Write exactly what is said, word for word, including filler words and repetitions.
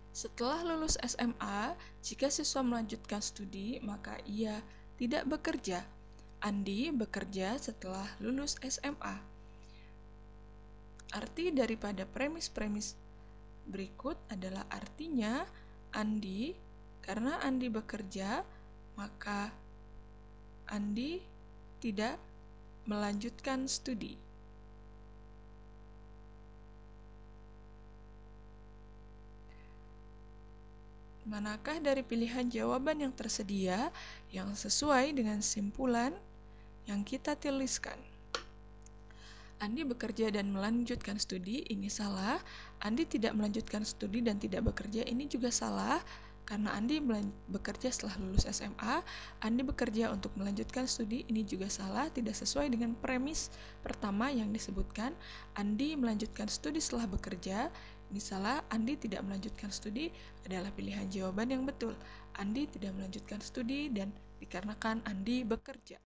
Setelah lulus S M A, jika siswa melanjutkan studi, maka ia tidak bekerja. Andi bekerja setelah lulus S M A. Arti daripada premis-premis berikut adalah artinya Andi, karena Andi bekerja, maka Andi tidak melanjutkan studi. Manakah dari pilihan jawaban yang tersedia yang sesuai dengan simpulan yang kita tuliskan? Andi bekerja dan melanjutkan studi, ini salah. Andi tidak melanjutkan studi dan tidak bekerja, ini juga salah. Karena Andi bekerja setelah lulus S M A, Andi bekerja untuk melanjutkan studi, ini juga salah, tidak sesuai dengan premis pertama yang disebutkan. Andi melanjutkan studi setelah bekerja, ini salah. Andi tidak melanjutkan studi adalah pilihan jawaban yang betul. Andi tidak melanjutkan studi dan dikarenakan Andi bekerja.